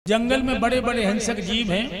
जंगल में बड़े बड़े हिंसक जीव हैं,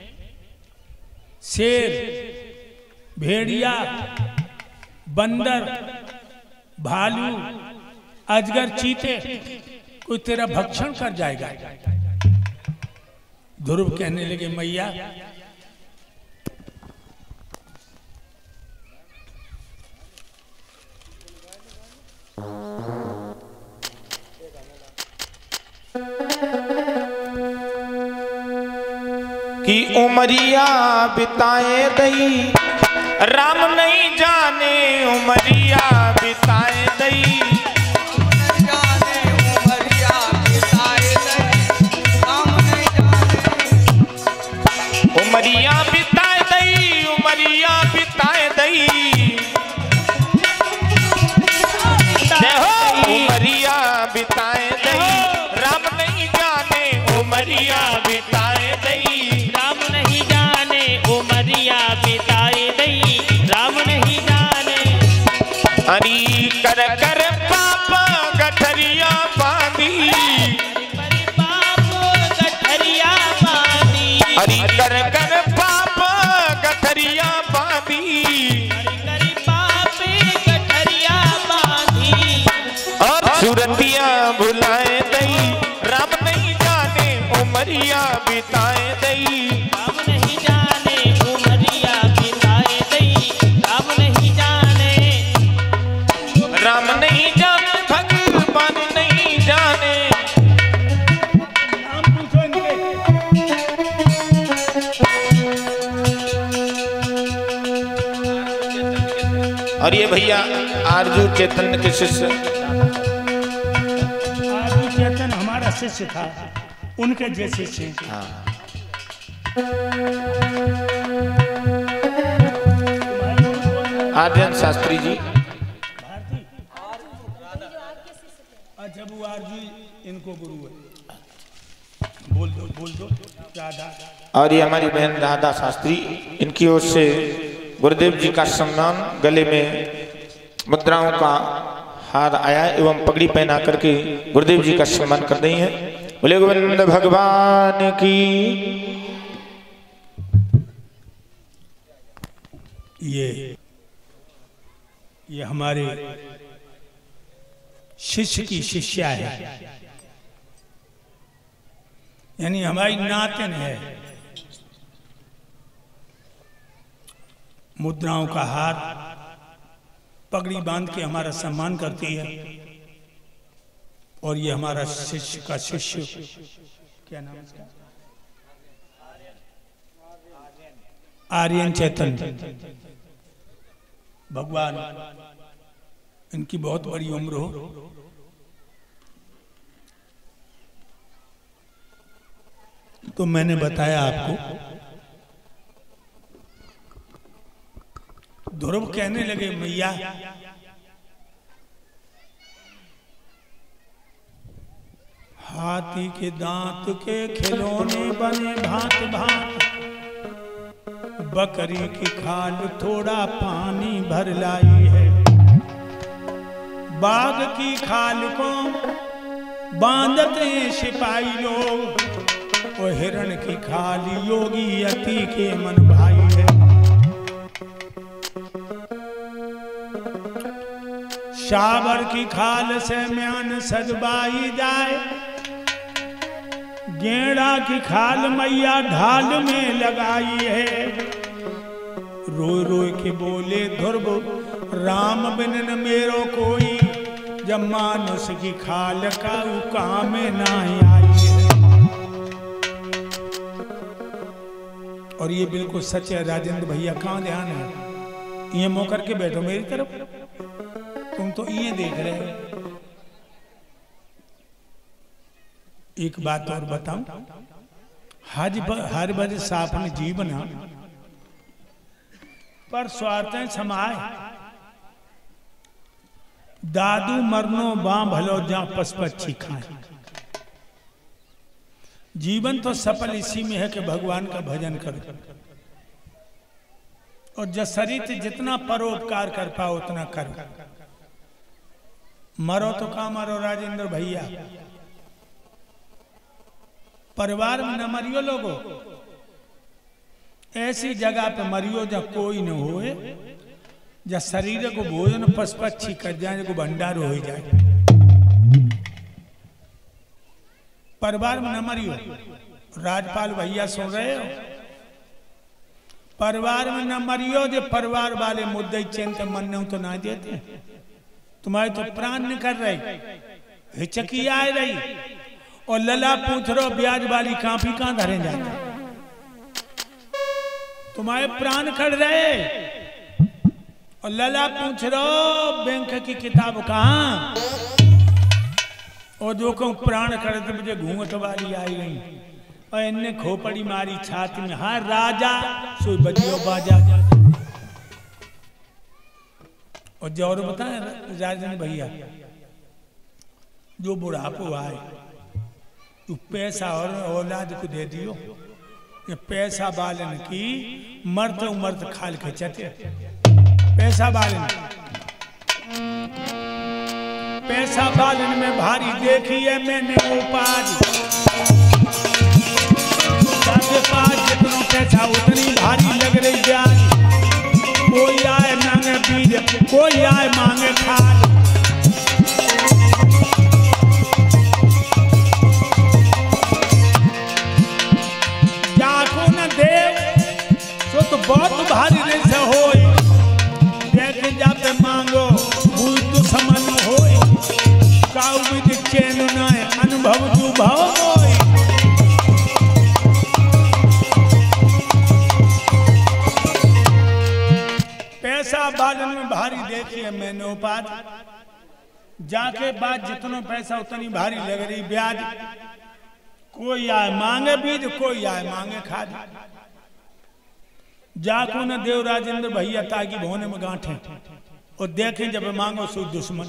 शेर, भेड़िया, बंदर, भालू, अजगर, चीते, कोई तेरा भक्षण कर जाएगा। ध्रुव कहने लगे मैया कि उमरिया बिताए दई राम नहीं जाने, उमरिया बिताए दई उमरिया बिताए दई, उमरिया बिताए दई, उमरिया बिताए दई राम नहीं जाने, उमरिया बिताए दई राम नहीं जाने, उमरिया बिताए दई राम नहीं जाने। हरी कर कर पाप गठरिया बांधी, पाप गठरिया बांधी, हरी कर कर पाप गठरिया बांधी, कर पाप गठरिया बांधी, और सूरतिया भुलाए दई राम नहीं जाने, उमरिया बिताए दई राम नहीं जाने, उमरिया बिताए दई राम नहीं जाने। राम नहीं जाने, भगवान नहीं जाने। नाम पूछो इनके। और ये भैया आरजू चैतन्य के शिष्य, आरजू चेतन हमारा शिष्य था, उनके जैसे शिष्य। हाँ आर्यन शास्त्री जी, अच्छा वो आरजू इनको गुरु है, बोल दो राधा। और ये हमारी बहन राधा शास्त्री, इनकी ओर से गुरुदेव जी का सम्मान, गले में मुद्राओं का हार आया एवं पगड़ी पहना करके गुरुदेव जी का सम्मान कर रही हैं। बोले गोविंद भगवान की। ये हमारे शिष्य की शिष्या है, यानी हमारी नातन है। मुद्राओं का हार, पगड़ी बांध के हमारा सम्मान करती है। और ये हमारा शिष्य का शिष्य, क्या नाम है? आर्यन चैतन्य। भगवान इनकी बहुत बड़ी उम्र हो। तो मैंने बताया आपको, ध्रुव कहने लगे मैया हाथी के दांत के खिलौने बने भांत भांत, बकरी की खाल थोड़ा पानी भर लाई है, बाघ की खाल को बांधते सिपाही लोग, वो हिरण की खाल योगी यति के मन भाई है। शावर की खाल से म्यान सजबाई जाए, गेड़ा की खाल मैया ढाल में लगाई है। रोए रोए के बोले ध्रुव राम बिन न मेरो कोई, जब मानुष की खाल का काम ना आई है। और ये बिल्कुल सच है राजेंद्र भैया, कहाँ ध्यान है? ये मुंह करके बैठो मेरी तरफ, तुम तो ये देख रहे हो। एक बात और बताऊं, हर बज साफन जीवना पर स्वार्थें समाए, दादू मरनो बां भलो जा पशपक्षी खाए। जीवन तो सफल इसी में है कि भगवान का भजन करो, और जसरित जितना परोपकार कर पाओ उतना करो। मरो तो कहाँ मरो राजेंद्र भैया, परिवार में न मरियो लोगो, ऐसी जगह पे मरियो जहाँ कोई न होए, जहाँ शरीर को भोजन पशु पक्षी कर जाए, को भंडार हो जाए। परिवार में न मरियो। राजपाल भैया सुन रहे हो? परिवार में न मरियो, जो परिवार वाले मुद्दे चिंत मन नहीं तो ना देते। तुम्हारे तो प्राण निकल रही, हिचकी आ रही, और लला पूछ रहो ब्याज वाली काफी कहां धरे जाते, तुम्हारे प्राण खड़ रहे, और लला पूछ रहो बैंक की किताब कहां, और जो कहूं प्राण खड़े थे मुझे घूंघट वाली आई गई, और इनने खोपड़ी मारी छाती में, हाँ राजा सोई बजियो बाजा। और जौर बताए राजन भैया, जो बुढ़ापो आए तू पैसा और औलाद को दे दियो, ये पैसा बालन की मर्द उमर्द खाल के चटे। पैसा बालन, पैसा बालन में भारी देखी है मैंने उपाज, जाके पास जितना पैसा उतनी भारी लग रही ब्याज। कोई आए मांगे बीज, कोई आए मांगे खाद, जाको न देव सो तो बहुत भारी नहीं से होए, देख जाते मांगो भूल तो समन होए, काऊ भी चैन न अनुभव तू भाव होए। पैसा बालन में भारी देखी है मैंने उपाध, जाके बाद जितना पैसा उतनी भारी लग रही ब्याज। कोई आए मांगे बीज, कोई आए मांगे खाद, जाको न देव राजेंद्र भैया ताकि भोने में गांठे, और देखें जब मांगो सो दुश्मन।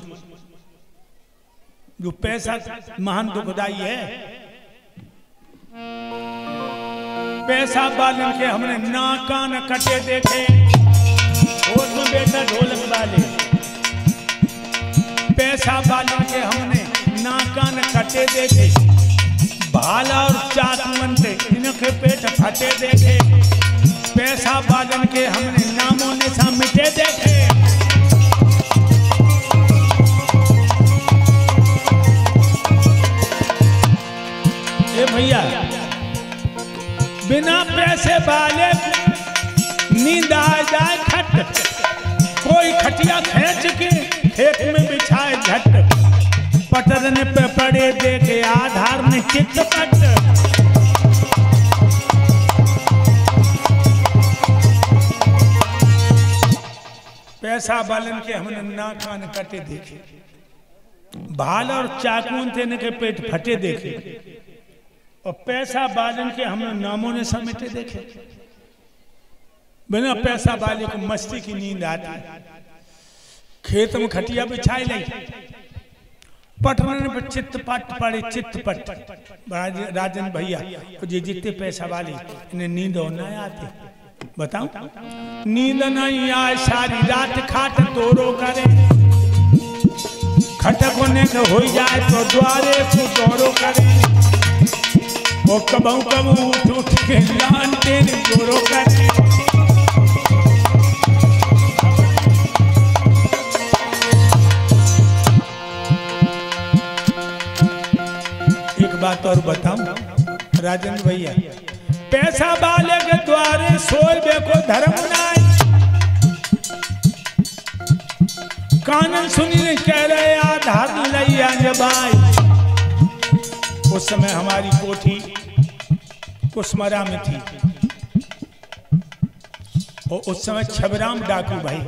जो पैसा महान दुखदाई है। पैसा बालन के हमने ना कान कटे देखे, और में बेटा ढोलक वाले। पैसा बालन के हमने ना कान कटे देखे, भाला और चाकमन से इनके पेट फटे देखे। पैसा बालन के हमने नामों निशा मिटे देखे। ए भैया, बिना पैसे वाले नींद आ जाए खट, कोई खटिया खींच के खेत में बिछाए झट, पटरने पे पड़े देखे आधार में चितपट। पैसा बालन के हमने ना कान कटे देखे, भाल और चाकून तेने के पेट फटे देखे, और पैसा बालन के हमने नामों ने समेटे देखे। बिना पैसा वाले को मस्ती की नींद आती, खेत में खटिया बिछाई नहीं, पटने पर चित्तपट पड़े चित्तपट। राजन भैया जी जितने पैसा वाले इन्हें नींद और ना आती, बताऊं? नींद नहीं आए सारी रात खाट तोरो करे, खटक होने के हो जाए तो द्वारे को दौरो करे, वो कबू कबू उठ उठ के लान तेरे जोरो करे। बात और बताऊं राजेंद्र भैया, पैसा वाले के द्वारे सोए देखो धर्म नाई, कानन सुनी कह रहे आधार लैया जबाई। उस समय हमारी कोठी कुसमरा में थी, और उस समय छबराम डाकू भाई,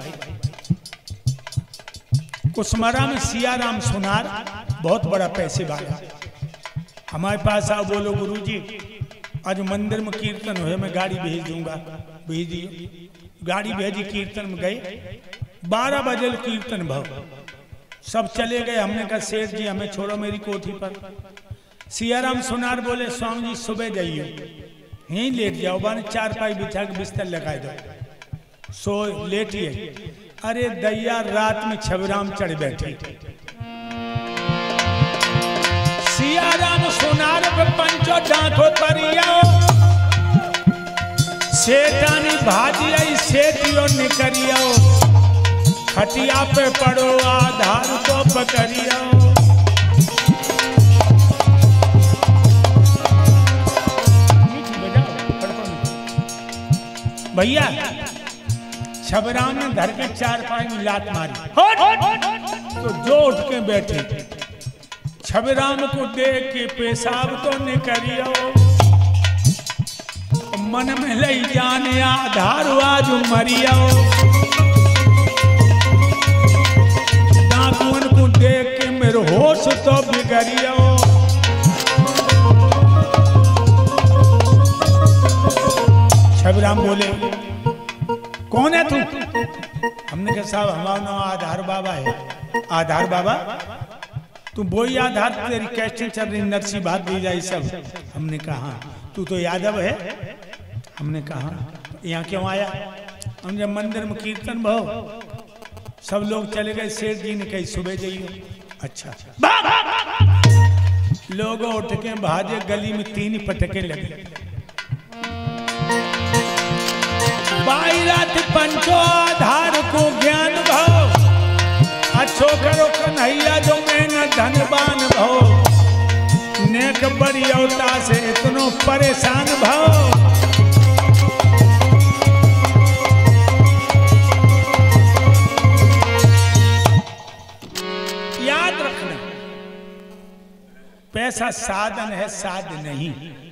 कुसमरा में सियाराम सुनार बहुत बड़ा पैसे वाला। हमारे पास आओ, बोलो गुरुजी आज मंदिर में कीर्तन हुए, मैं गाड़ी भेज दूंगा, भेजिए। गाड़ी भेजी, कीर्तन में गए, 12 बजे कीर्तन भव, सब चले गए। हमने कहा सेठ जी हमें छोड़ो मेरी कोठी पर। सियाराम सुनार बोले स्वामी जी सुबह जाइए, यहीं लेट जाओ, बाने 4 पाई बिछा के बिस्तर लगा दो, सो लेटिए। अरे दैया रात में छबराम चढ़ बैठे, सिया राम सोनार पे पंचो डांको तरियो सेठानी भाजी आई सेठियो निकरियो खटिया पे पड़ो आधार को पकड़ियो भैया छबराम ने घर के 4 में लात मारी तो जो उठ के बैठे छबराम को देख के पेशाब तो निकलियो मन में लई जाने आधार आज मरियो डाकुअन को देख के मेरे होश तो बिगड़ियो छबराम बोले कौन है तू? हमने कहा साहब हमारा नाम आधार बाबा है। आधार बाबा तू वही आधार तेरी कैसे चल रही नरसी बात दी जाए सब? हमने कहा तू तो यादव है। हमने कहा यहाँ क्यों आया? हम जब मंदिर में कीर्तन भाव सब लोग चले गए सेठ जी ने कही सुबह जाइए। अच्छा लोग उठ के भाजे गली में 3 पटके लगे बाई रात पंचो आधार को ज्ञान भाव अच्छो करो कन्हैया जो मैं न धनबान भाव नेक बड़ी अवता से इतनो परेशान भाव याद रखना पैसा साधन है साध नहीं।